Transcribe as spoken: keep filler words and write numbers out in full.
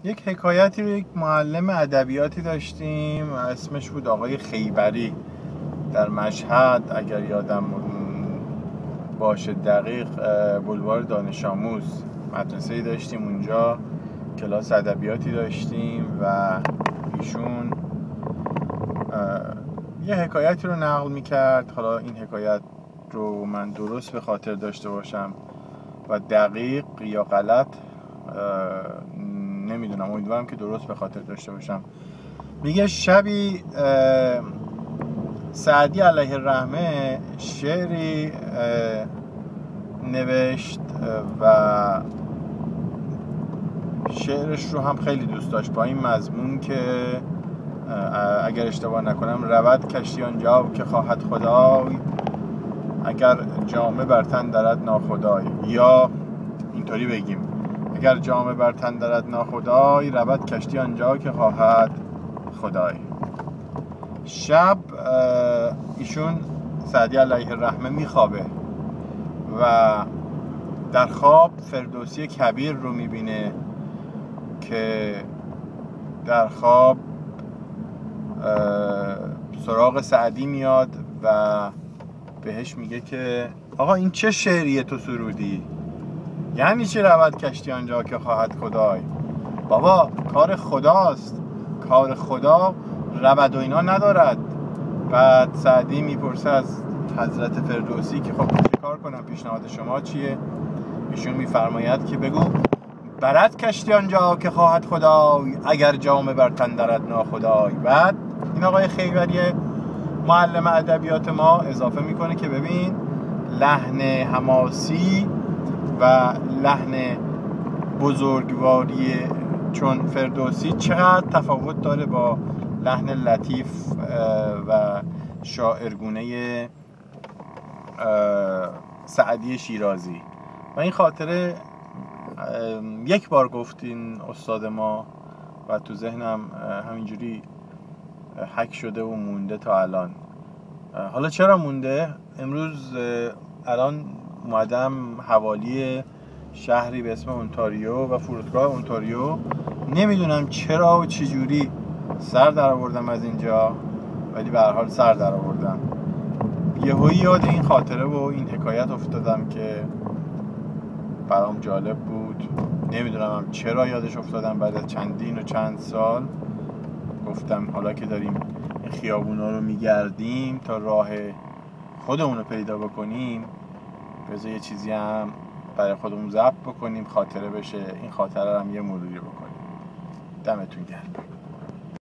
یک حکایتی رو یک معلم ادبیاتی داشتیم، اسمش بود آقای خیبری، در مشهد اگر یادم باشه دقیق، بولوار دانش آموز مدرسه‌ای داشتیم اونجا، کلاس ادبیاتی داشتیم و ایشون یه حکایتی رو نقل میکرد. حالا این حکایت رو من درست به خاطر داشته باشم و دقیق یا غلط نمیدونم، امیدوارم که درست به خاطر داشته باشم. میگه شبی سعدی علیه الرحمه شعری نوشت و شعرش رو هم خیلی دوست داشت با این مضمون که اگر اشتباه نکنم رود کشتی آنجا که خواهد خدای، اگر جامه بر تن درد ناخدای، یا اینطوری بگیم اگر جامه بر تن درد ناخدای، رود کشتی آنجا که خواهد خدای. شب ایشون سعدی علیه الرحمه میخوابه و در خواب فردوسی کبیر رو میبینه که در خواب سراغ سعدی میاد و بهش میگه که آقا این چه شعریه تو سرودی؟ یعنی چه رود کشتی آنجا که خواهد خدای؟ بابا کار خداست، کار خدا رود و اینا ندارد. بعد سعدی میپرسه از حضرت فردوسی که خب چه کار کنم، پیشنهاد شما چیه؟ ایشون میفرماید که بگو برد کشتی آنجا که خواهد خدای، اگر جامه بر تن درد ناخدای. بعد این آقای خیبری معلم ادبیات ما اضافه میکنه که ببین لحن حماسی و لحن بزرگواری چون فردوسی چقدر تفاوت داره با لحن لطیف و شاعرگونه سعدی شیرازی. و این خاطره یک بار گفتین استاد ما و تو ذهنم همینجوری حک شده و مونده تا الان. حالا چرا مونده؟ امروز الان اومدم حوالی شهری به اسم اونتاریو و فرودگاه اونتاریو، نمیدونم چرا و چجوری سر در آوردم از اینجا، ولی به هر حال سر در آوردم. یهویی یاد این خاطره و این حکایت افتادم که برام جالب بود. نمیدونم چرا یادش افتادم، بعد از چندین و چند سال گفتم حالا که داریم این خیابونا رو میگردیم تا راه خودمون رو پیدا بکنیم، بذار یه چیزی هم برای خودمون ضبط بکنیم، خاطره بشه. این خاطره رو هم یه مروری بکنیم. دمتون گرم.